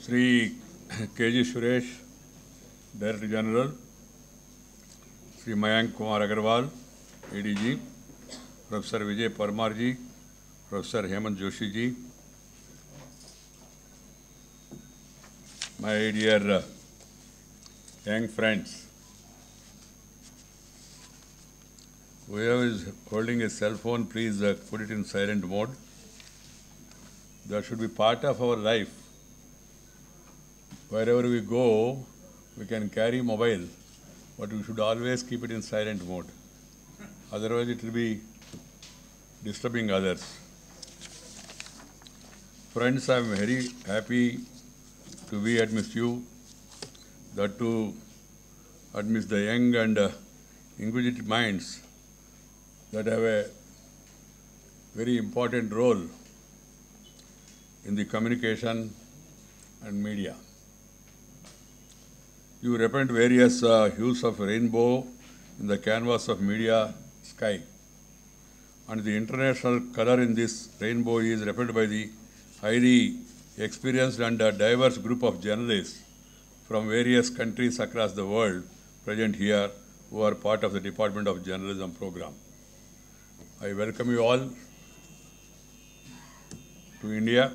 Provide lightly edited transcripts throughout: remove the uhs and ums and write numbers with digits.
Shri K.G. Suresh, Director General, Shri Mayank Kumar Agarwal, ADG, Professor Vijay Parmar ji, Professor Hemant Joshi ji, my dear young friends, whoever is holding a cell phone, please put it in silent mode. That should be part of our life. Wherever we go, we can carry mobile, but we should always keep it in silent mode. Otherwise, it will be disturbing others. Friends, I am very happy to be amidst you, that to amidst the young and inquisitive minds that have a very important role in the communication and media. You represent various hues of rainbow in the canvas of media sky. And the international color in this rainbow is represented by the highly experienced and diverse group of journalists from various countries across the world present here who are part of the Department of Journalism program. I welcome you all to India.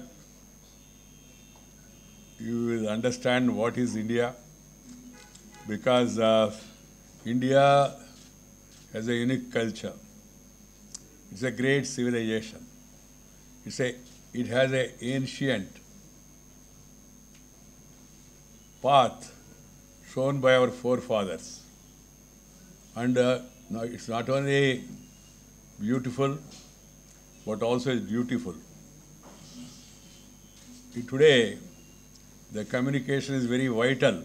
You will understand what is India, because India has a unique culture. It's a great civilization. It has an ancient path shown by our forefathers. And now it's not only beautiful, but also is beautiful. Today, the communication is very vital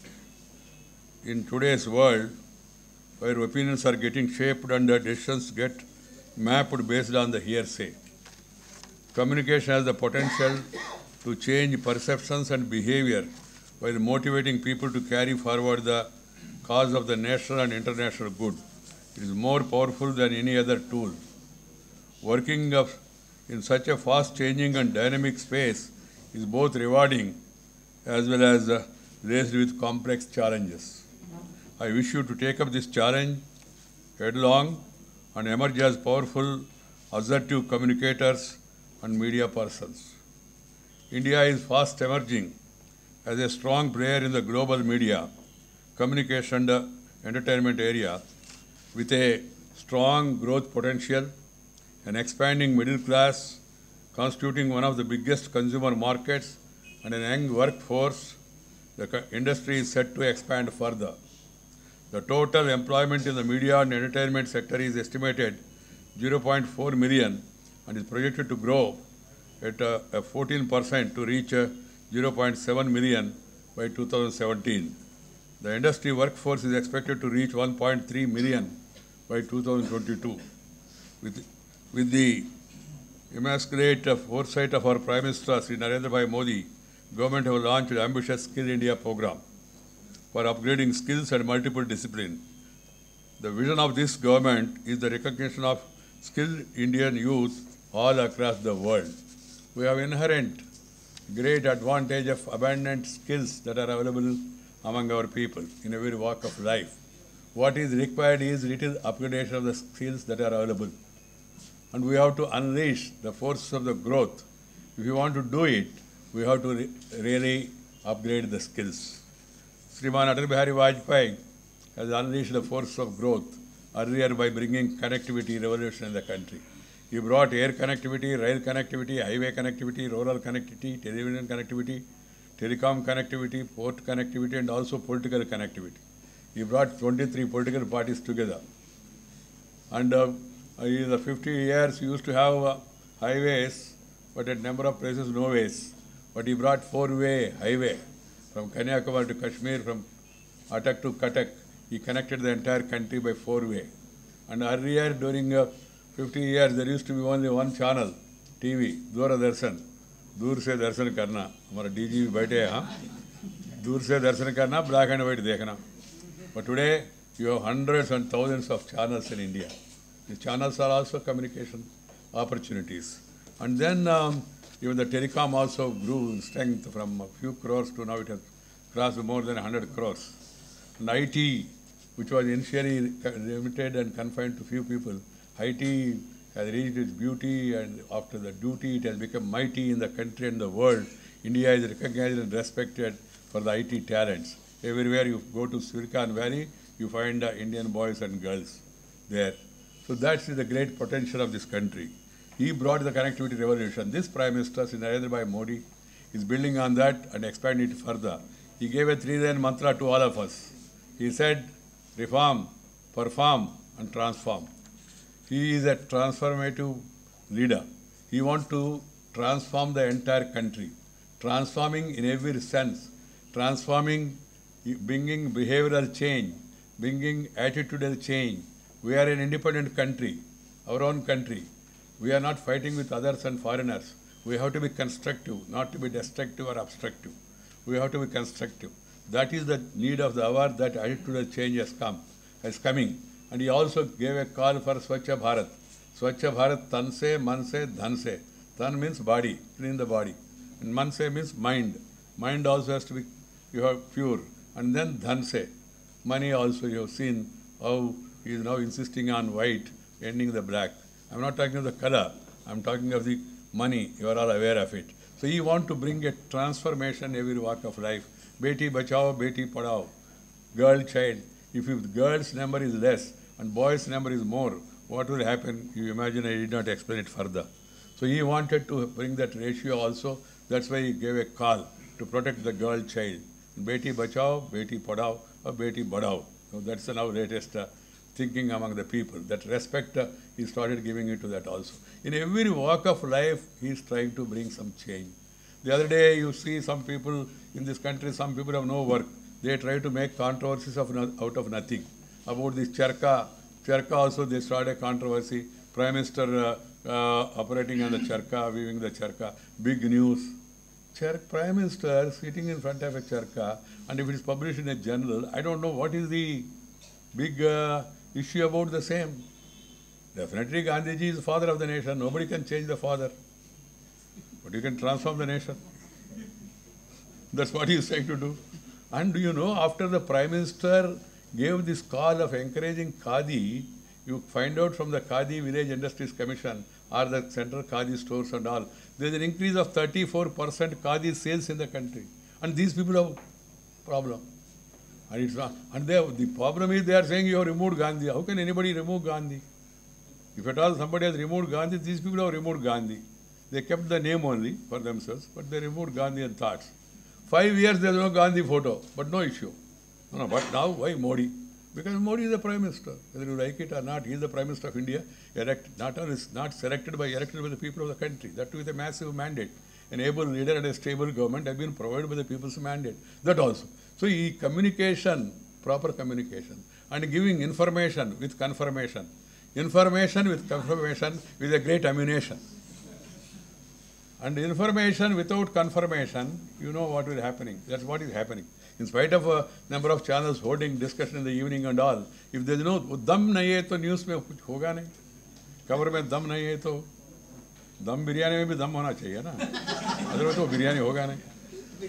in today's world, where opinions are getting shaped and decisions get mapped based on the hearsay. Communication has the potential to change perceptions and behavior while motivating people to carry forward the cause of the national and international good. It is more powerful than any other tool. Working in such a fast-changing and dynamic space is both rewarding as well as laced with complex challenges. I wish you to take up this challenge headlong and emerge as powerful, assertive communicators and media persons. India is fast emerging as a strong player in the global media, communication and entertainment area, with a strong growth potential, an expanding middle class, constituting one of the biggest consumer markets, and an young workforce. The industry is set to expand further. The total employment in the media and entertainment sector is estimated 0.4 million and is projected to grow at 14% to reach 0.7 million by 2017. The industry workforce is expected to reach 1.3 million by 2022. With the immaculate foresight of our Prime Minister, Shri Narendra Bhai Modi, government have launched an ambitious Skill India program for upgrading skills and multiple disciplines. The vision of this government is the recognition of skilled Indian youth all across the world. We have inherent great advantage of abundant skills that are available among our people in every walk of life. What is required is little upgradation of the skills that are available. And we have to unleash the force of the growth. If you want to do it, we have to really upgrade the skills. Sriman Atal Bihari Vajpayee has unleashed the force of growth earlier by bringing connectivity revolution in the country. He brought air connectivity, rail connectivity, highway connectivity, rural connectivity, television connectivity, telecom connectivity, port connectivity, and also political connectivity. He brought 23 political parties together. And in the 50 years, we used to have highways, but at number of places, no ways. But he brought four-way highway from Kanyakumari to Kashmir, from Attak to Cuttack. He connected the entire country by four-way. And earlier, during 50 years, there used to be only one channel, TV, Doordarshan. दूर से दर्शन करना, हमारा DG बैठे हैं, हाँ, दूर से दर्शन करना, black and white देखना. But today, you have hundreds and thousands of channels in India. The channels are also communication opportunities. And then Even the telecom also grew in strength from a few crores to now it has crossed more than 100 crores. And IT, which was initially limited and confined to few people, IT has reached its beauty, and after the duty it has become mighty in the country and the world. India is recognized and respected for the IT talents. Everywhere you go to Silicon Valley, you find Indian boys and girls there. So that's the great potential of this country. He brought the connectivity revolution. This Prime Minister, Shri Narendra Bhai Modi, is building on that and expanding it further. He gave a three-line mantra to all of us. He said, reform, perform, and transform. He is a transformative leader. He wants to transform the entire country, transforming in every sense, transforming, bringing behavioral change, bringing attitudinal change. We are an independent country, our own country. We are not fighting with others and foreigners. We have to be constructive, not to be destructive or obstructive. We have to be constructive. That is the need of the hour, that attitudinal change has coming. And he also gave a call for Swachha Bharat. Swachha Bharat, tan se, man se, dhan se. Tan means body, clean the body. And man se means mind. Mind also has to be pure. And then dhan se. Money also, you have seen how he is now insisting on white, ending the black. I am not talking of the color. I am talking of the money. You are all aware of it. So he wants to bring a transformation in every walk of life. Beti bachao, beti padao. Girl, child. If the girls' number is less and boys' number is more, what will happen? You imagine, I did not explain it further. So he wanted to bring that ratio also. That's why he gave a call to protect the girl child. Beti bachao, beti padao, or beti badao. So that's the now latest thinking among the people. That respect, he started giving it to that also. In every walk of life, he is trying to bring some change. The other day, you see some people in this country, some people have no work. They try to make controversies out of nothing. About this charka also they started a controversy. Prime Minister operating on the charka, weaving the charka. Big news. Prime Minister sitting in front of a charka, and if it is published in a journal, I don't know what is the big issue about the same. Definitely Gandhiji is the father of the nation. Nobody can change the father. But you can transform the nation. That's what he is trying to do. And do you know, after the Prime Minister gave this call of encouraging Khadi, you find out from the Khadi Village Industries Commission or the central Khadi stores and all, there is an increase of 34% Khadi sales in the country. And these people have problem. And it's not. And the problem is they are saying you have removed Gandhi. How can anybody remove Gandhi? If at all somebody has removed Gandhi, these people have removed Gandhi. They kept the name only for themselves, but they removed Gandhi and thoughts. 5 years there is no Gandhi photo, but no issue. No, but now why Modi? Because Modi is the Prime Minister. Whether you like it or not, he is the Prime Minister of India. Elected by the people of the country. That too with a massive mandate. An able leader and a stable government have been provided by the people's mandate. That also. So communication, proper communication, and giving information with confirmation. Information with confirmation is a great ammunition. And information without confirmation, you know what is happening. That's what is happening. In spite of a number of channels holding discussion in the evening and all, if there is no dam nahi hai to news mein kuch hoga nahi. Cover mein dam nahi hai to dam biryani mein bhi dam hona chahiye na. Otherwise to biryani hoga nahi.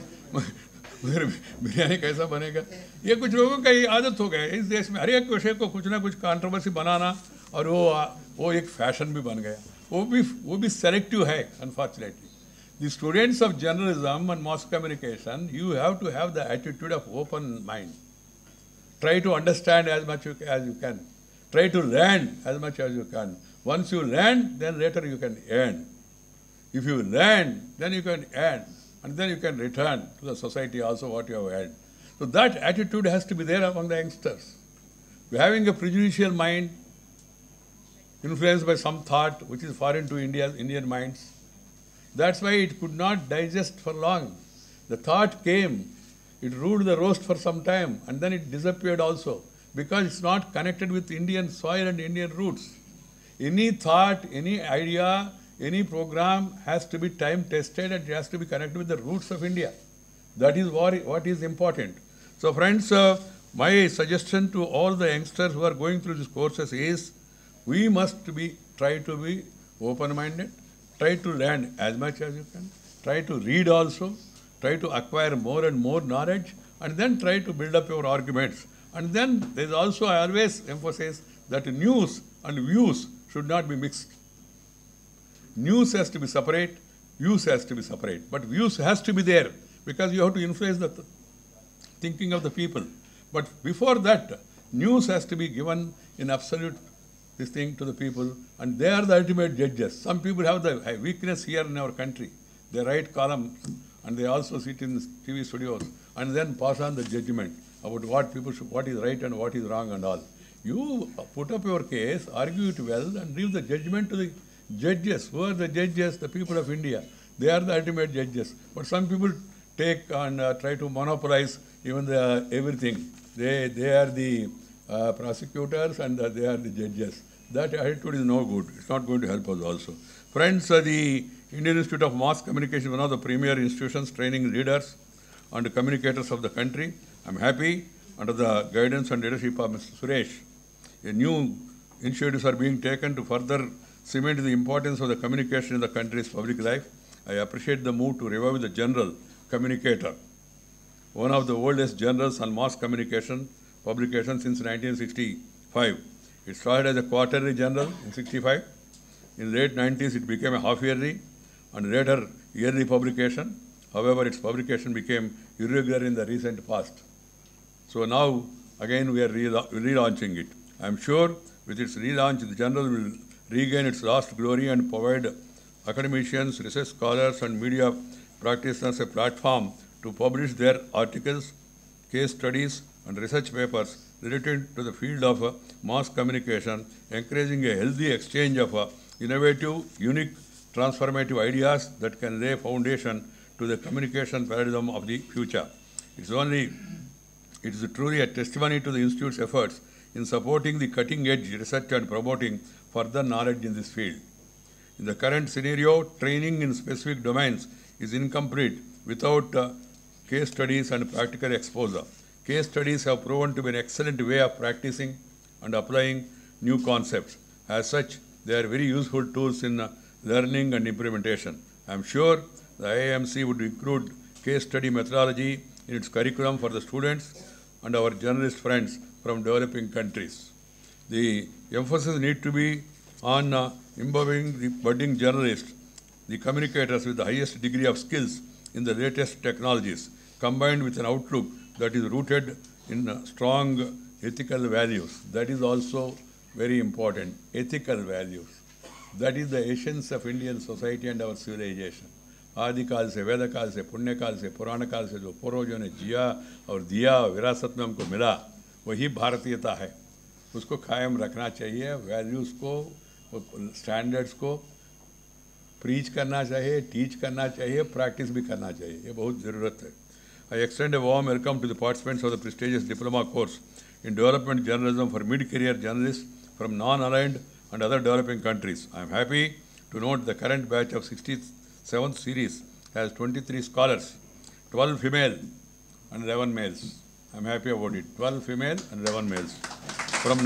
मगर बिरयानी कैसा बनेगा? ये कुछ लोगों का ये आदत हो गया इस देश में हर एक विषय को कुछ ना कुछ कंट्रोवर्सी बनाना और वो एक फैशन भी बन गया. वो भी सेलेक्टिव है unfortunately. The students of journalism and mass communication, you have to have the attitude of open mind. Try to understand as much as you can. Try to learn as much as you can. Once you learn, then later you can earn. If you learn, then you can earn. And then you can return to the society also what you have earned. So that attitude has to be there among the youngsters. Having a prejudicial mind, influenced by some thought which is foreign to Indian minds, that's why it could not digest for long. The thought came, it ruled the roast for some time, and then it disappeared also, because it's not connected with Indian soil and Indian roots. Any thought, any idea, any program has to be time tested and it has to be connected with the roots of India. That is what is important. So friends, my suggestion to all the youngsters who are going through these courses is, we must try to be open-minded, Try to learn as much as you can. Try to read also. Try to acquire more and more knowledge, and then try to build up your arguments. And then there is also, I always emphasize that news and views should not be mixed. News has to be separate, views has to be separate. But views has to be there because you have to influence the thinking of the people. But before that, news has to be given in absolute this thing to the people, and they are the ultimate judges. Some people have the weakness here in our country. They write columns and they also sit in TV studios and then pass on the judgment about what is right and what is wrong and all. You put up your case, argue it well, and leave the judgment to the judges. Who are the judges? The people of India. They are the ultimate judges. But some people take and try to monopolize even everything. They are the prosecutors and they are the judges. That attitude is no good. It's not going to help us also. Friends, the Indian Institute of Mass Communication is one of the premier institutions training leaders and communicators of the country. I'm happy under the guidance and leadership of Mr. Suresh. New initiatives are being taken to further cement the importance of the communication in the country's public life. I appreciate the move to revive the Journal Communicator, one of the oldest journals on mass communication publication since 1965. It started as a quarterly journal in 65. In the late 90s, it became a half-yearly and later yearly publication. However, its publication became irregular in the recent past. So now, again, we are relaunching it. I am sure with its relaunch, the journal will regain its lost glory and provide academicians, research scholars, and media practitioners a platform to publish their articles, case studies, and research papers related to the field of mass communication, encouraging a healthy exchange of innovative, unique, transformative ideas that can lay foundation to the communication paradigm of the future. It is truly a testimony to the Institute's efforts in supporting the cutting-edge research and promoting further knowledge in this field. In the current scenario, training in specific domains is incomplete without case studies and practical exposure. Case studies have proven to be an excellent way of practicing and applying new concepts. As such, they are very useful tools in learning and implementation. I am sure the IIMC would include case study methodology in its curriculum for the students and our journalist friends from developing countries. The emphasis needs to be on imbibing the budding journalists, the communicators with the highest degree of skills in the latest technologies, combined with an outlook that is rooted in strong ethical values. That is also very important, ethical values. That is the essence of Indian society and our civilization. आदि काल से, वेद काल से, पुण्य काल से, पुराण काल से जो पूर्वजों ने जिया और दिया, विरासत में हमको मिला, वही भारतीयता है. उसको कायम रखना चाहिए. वैल्यूज़ को, स्टैंडर्ड्स को प्रीच करना चाहिए, टीच करना चाहिए, प्रैक्टिस भी करना चाहिए. ये बहुत ज़रूरत है. I extend a warm welcome to the participants of the prestigious diploma course in development journalism for mid-career journalists from non-aligned and other developing countries. I am happy to note the current batch of 67th series has 23 scholars, 12 female and 11 males. I am happy about it. 12 female and 11 males from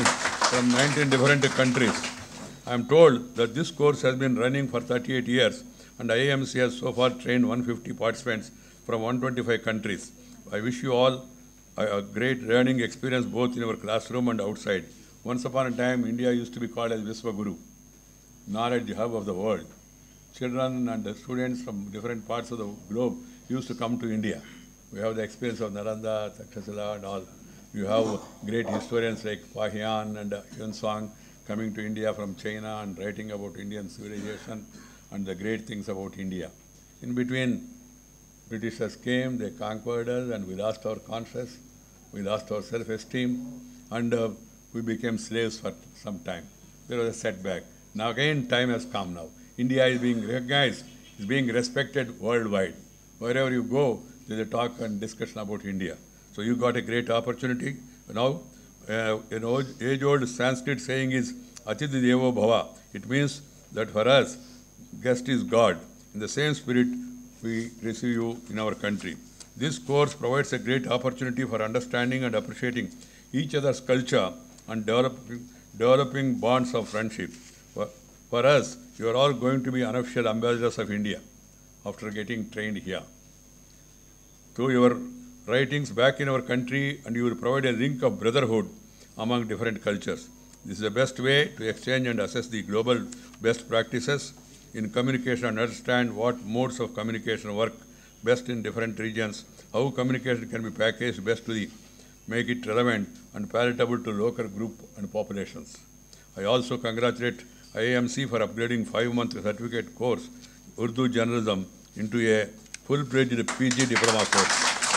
19 different countries. I am told that this course has been running for 38 years and IIMC has so far trained 150 participants from 125 countries. I wish you all a great learning experience both in our classroom and outside. Once upon a time, India used to be called as Viswaguru, knowledge hub of the world. Children and students from different parts of the globe used to come to India. We have the experience of Nalanda, Takshashila and all. You have great historians like Pahian and Yunsang coming to India from China and writing about Indian civilization and the great things about India. In between, Britishers came, they conquered us, and we lost our conscience, we lost our self-esteem, and we became slaves for some time. There was a setback. Now again, time has come now. India is being recognized, is being respected worldwide. Wherever you go, there is a talk and discussion about India. So you got a great opportunity. Now, an age-old Sanskrit saying is, Atithi Devo Bhava. It means that for us, guest is God. In the same spirit, we receive you in our country. This course provides a great opportunity for understanding and appreciating each other's culture and developing bonds of friendship. For us, you are all going to be unofficial ambassadors of India after getting trained here. Through your writings back in our country, and you will provide a link of brotherhood among different cultures. This is the best way to exchange and assess the global best practices in communication and understand what modes of communication work best in different regions, how communication can be packaged best to make it relevant and palatable to local group and populations. I also congratulate IIMC for upgrading 5-month certificate course Urdu journalism into a full-fledged PG diploma course.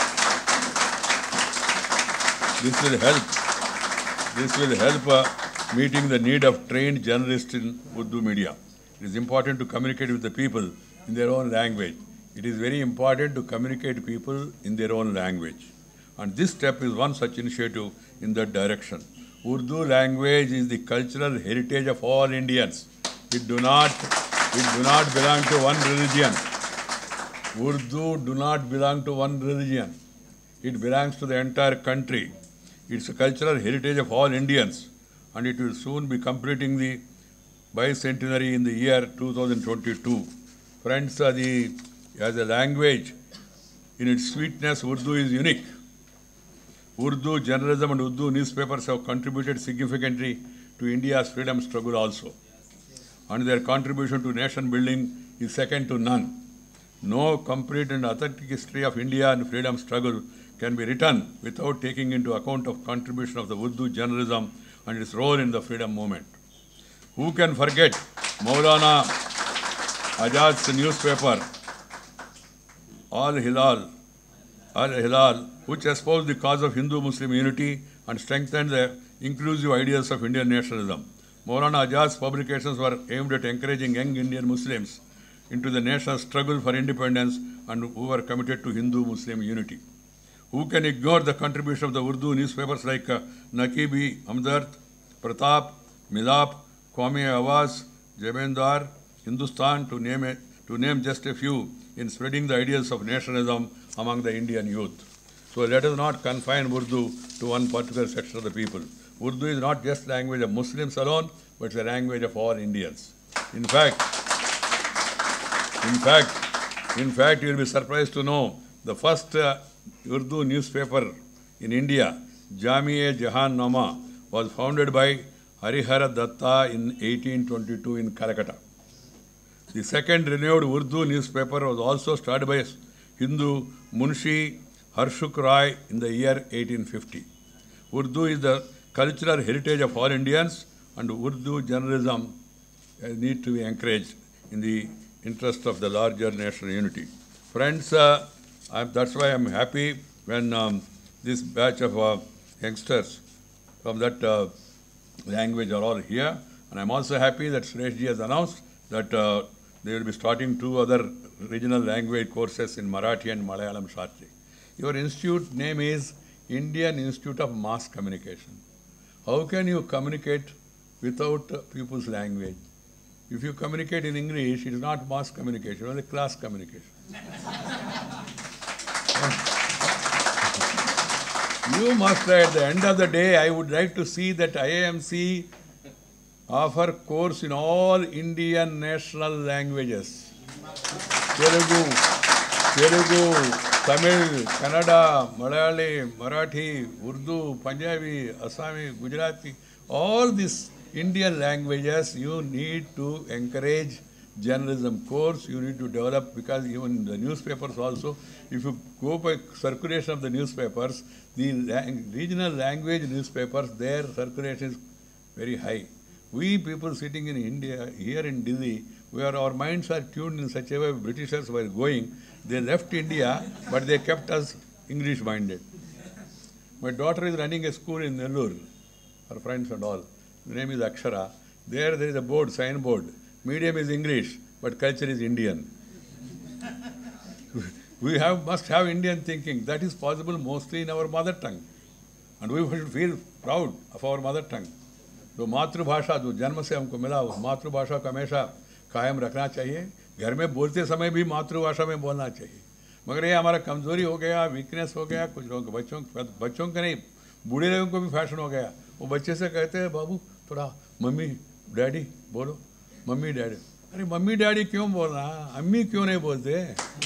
This will help meeting the need of trained journalists in Urdu media. It is important to communicate with the people in their own language. It is very important to communicate people in their own language. And this step is one such initiative in that direction. Urdu language is the cultural heritage of all Indians. It do not belong to one religion. Urdu do not belong to one religion. It belongs to the entire country. It's a cultural heritage of all Indians, and it will soon be completing the bicentenary in the year 2022. Friends, as a language, in its sweetness, Urdu is unique. Urdu journalism and Urdu newspapers have contributed significantly to India's freedom struggle also. And their contribution to nation building is second to none. No complete and authentic history of India and freedom struggle can be written without taking into account of contribution of the Urdu journalism and its role in the freedom movement. Who can forget Maulana Azad's newspaper, Al-Hilal, which espoused the cause of Hindu-Muslim unity and strengthened the inclusive ideals of Indian nationalism. Maulana Azad's publications were aimed at encouraging young Indian Muslims into the national struggle for independence and who were committed to Hindu-Muslim unity. Who can ignore the contribution of the Urdu newspapers like Naqibi, Hamdard, Pratap, Milap, Qawmi Awaz, Jamendar, Hindustan, to name just a few, in spreading the ideals of nationalism among the Indian youth. So let us not confine Urdu to one particular section of the people. Urdu is not just language of Muslims alone, but it's a language of all Indians. In fact, you will be surprised to know the first Urdu newspaper in India, Jami-e-Jahan Nama, was founded by Harihara Datta in 1822 in Calcutta. The second renewed Urdu newspaper was also started by Hindu Munshi Harshuk Rai in the year 1850. Urdu is the cultural heritage of all Indians, and Urdu journalism needs to be encouraged in the interest of the larger national unity. Friends, that's why I'm happy when this batch of youngsters from that language are all here. And I'm also happy that Sureshji has announced that they will be starting 2 other regional language courses in Marathi and Malayalam shortly. Your institute name is Indian Institute of Mass Communication. How can you communicate without people's language? If you communicate in English, it is not mass communication, only class communication. You must, at the end of the day, I would like to see that IIMC offer course in all Indian national languages. Telugu, Tamil, Kannada, Malayali, Marathi, Urdu, Punjabi, Assami, Gujarati, all these Indian languages, you need to encourage journalism course, you need to develop, because even the newspapers also, if you go by circulation of the newspapers, the regional language newspapers, their circulation is very high. We people sitting in India, here in Delhi, our minds are tuned in such a way, Britishers were going, they left India, but they kept us English-minded. My daughter is running a school in Nellore, her friends and all. The name is Akshara. There is a board, signboard. Medium is English, but culture is Indian. We must have Indian thinking. That is possible mostly in our mother tongue. And we should feel proud of our mother tongue. जो मातृभाषा जो जन्म से हमको मिला, उस मातृभाषा को हमेशा कायम रखना चाहिए. घर में बोलते समय भी मातृभाषा में बोलना चाहिए. मगर ये हमारा कमजोरी हो गया, वीकनेस हो गया. कुछ लोग बच्चों के नहीं, बूढ़े लोगों को भी फैशन हो गया. वो बच्चे से कहते हैं, बाबू थोड़ा मम्मी डैडी बोलो. मम्मी डैडी, अरे मम्मी डैडी क्यों बोल रहा, अम्मी क्यों नहीं बोलते?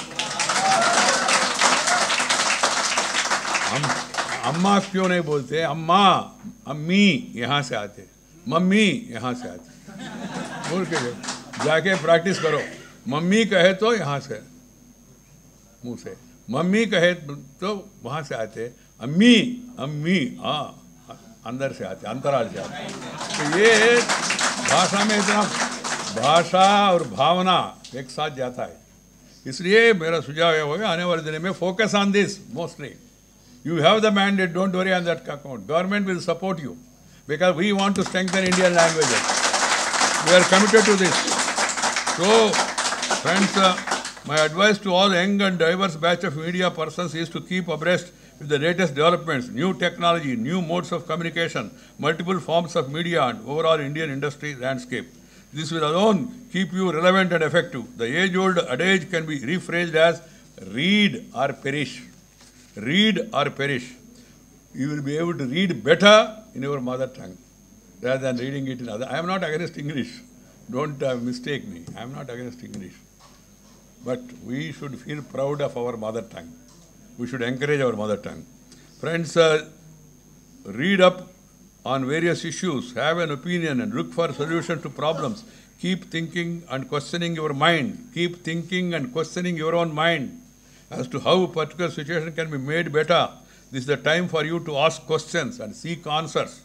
अम्मा क्यों नहीं बोलते? अम्मा, अम्मी यहाँ से आते, मम्मी यहाँ से आते। बोल के जाके प्रैक्टिस करो। मम्मी कहे तो यहाँ से मुंह से, मम्मी कहे तो वहाँ से आते, अम्मी अम्मी अंदर से आते, अंतराल से आते। तो ये भाषा में इतना भाषा और भावना एक साथ जाता है। इसलिए मेरा सुझाव ये होगा, आने वाले दिनों में focus on this mostly. You have the mandate, don't worry on that account. Government will support you because we want to strengthen Indian languages. We are committed to this. So, friends, my advice to all young and diverse batch of media persons is to keep abreast with the latest developments, new technology, new modes of communication, multiple forms of media and overall Indian industry landscape. This will alone keep you relevant and effective. The age-old adage can be rephrased as read or perish. Read or perish. You will be able to read better in your mother tongue rather than reading it in other. I am not against English. Don't mistake me. I am not against English. But we should feel proud of our mother tongue. We should encourage our mother tongue. Friends, read up on various issues, have an opinion and look for solutions to problems. Keep thinking and questioning your mind. Keep thinking and questioning your own mind as to how a particular situation can be made better. This is the time for you to ask questions and seek answers.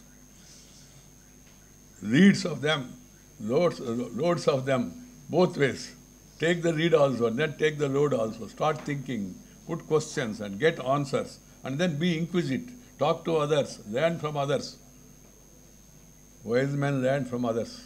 Reads of them, loads of them, both ways. Take the read also and then take the load also. Start thinking, put questions and get answers, and then be inquisitive. Talk to others, learn from others. Wise men learn from others.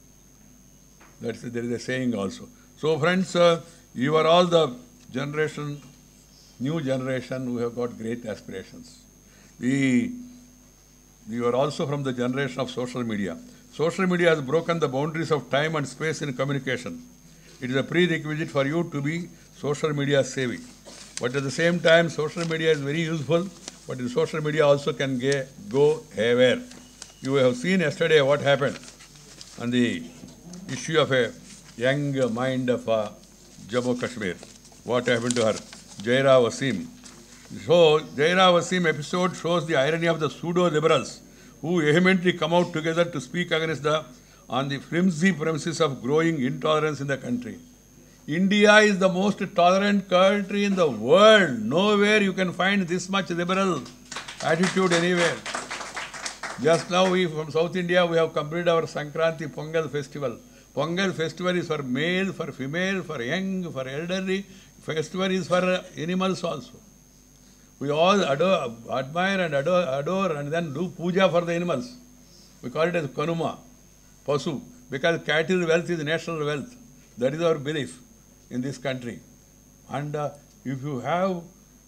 There is a saying also. So friends, you are all the generation, new generation who have got great aspirations. You are also from the generation of social media. Social media has broken the boundaries of time and space in communication. It is a prerequisite for you to be social media savvy. But at the same time, social media is very useful, but in social media also can go haywire. You have seen yesterday what happened on the issue of a young mind of Jammu Kashmir. What happened to her? Jaira Wasim. So, Jaira Wasim episode shows the irony of the pseudo-liberals who vehemently come out together to speak against on the flimsy premises of growing intolerance in the country. India is the most tolerant country in the world. Nowhere you can find this much liberal attitude anywhere. Just now we from South India, we have completed our Sankranti Pongal festival. Pongal festival is for male, for female, for young, for elderly. Festival is for animals also. We all admire and adore and then do puja for the animals. We call it as Kanuma, Pasu, because cattle wealth is national wealth. That is our belief in this country. And if you have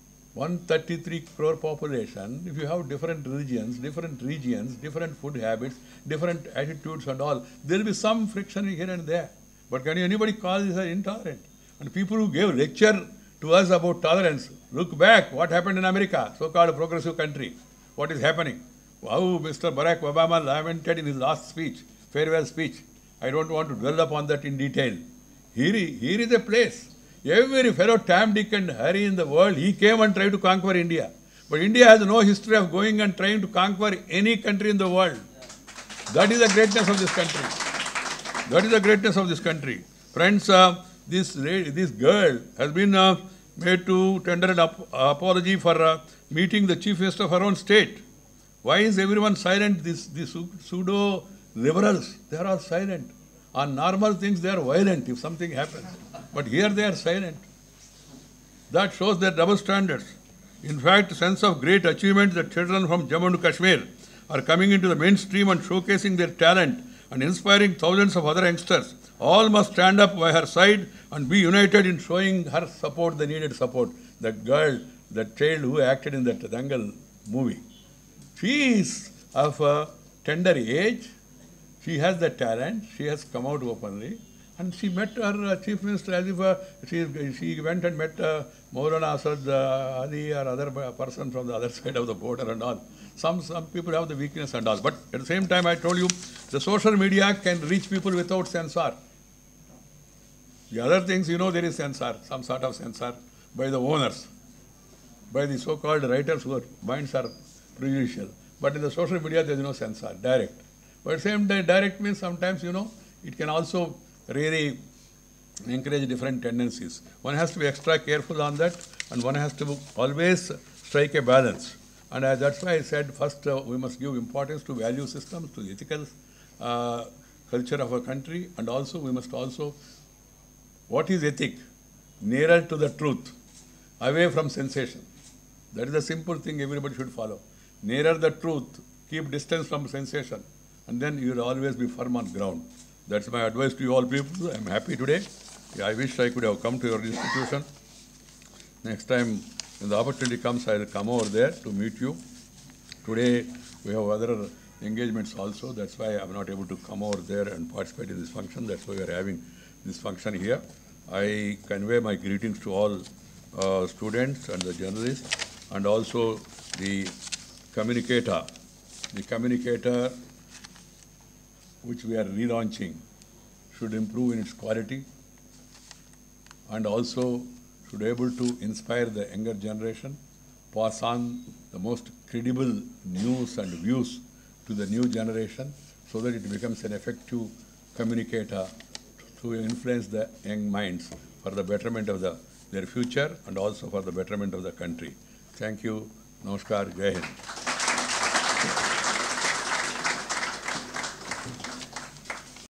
133 crore population, if you have different religions, different food habits, different attitudes and all, there will be some friction here and there. But can anybody call this intolerant? And people who gave lecture to us about tolerance, look back, what happened in America, so-called progressive country. What is happening? How Mr. Barack Obama lamented in his last speech, farewell speech. I don't want to dwell upon that in detail. Here is a place. Every fellow Tam, Dick and Harry in the world, he came and tried to conquer India. But India has no history of going and trying to conquer any country in the world. That is the greatness of this country. That is the greatness of this country. Friends, this girl has been made to tender an apology for meeting the chief minister of her own state. Why is everyone silent? These pseudo-liberals, they are all silent. On normal things, they are violent if something happens. But here they are silent. That shows their double standards. In fact, sense of great achievement that children from Jammu and Kashmir are coming into the mainstream and showcasing their talent and inspiring thousands of other youngsters. All must stand up by her side and be united in showing her support, the needed support. That girl, that child who acted in that Dangal movie. She is of a tender age. She has the talent. She has come out openly. And she met her chief minister as if she went and met Maulana Asad Ali or other person from the other side of the border and all. Some people have the weakness and all. But at the same time, I told you, the social media can reach people without censor. The other things, there is censor, some sort of censor by the owners, by the so-called writers whose minds are prejudicial. But in the social media, there is no censor, direct. But same direct means sometimes, it can also really encourage different tendencies. One has to be extra careful on that, and one has to always strike a balance. And that's why I said first we must give importance to value systems, to the ethical culture of our country, and also we must also, what is ethic? Nearer to the truth, away from sensation. That is a simple thing everybody should follow. Nearer the truth, keep distance from sensation, and then you will always be firm on ground. That's my advice to you all people. I am happy today. I wish I could have come to your institution. Next time, when the opportunity comes, I will come over there to meet you. Today, we have other engagements also. That's why I am not able to come over there and participate in this function. That's why we are having this function here. I convey my greetings to all students and the journalists, and also the communicator. The communicator which we are relaunching should improve in its quality, and also should be able to inspire the younger generation, pass on the most credible news and views to the new generation, so that it becomes an effective communicator to influence the young minds for the betterment of their future and also for the betterment of the country. Thank you. Namaskar. Jai Hind.